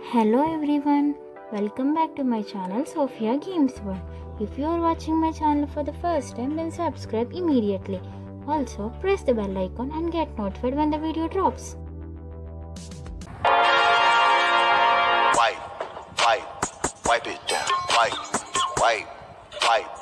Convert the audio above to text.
Hello everyone, welcome back to my channel Sophia Games World. If you are watching my channel for the first time, then subscribe immediately. Also press the bell icon and get notified when the video drops. Wipe it down. Wipe.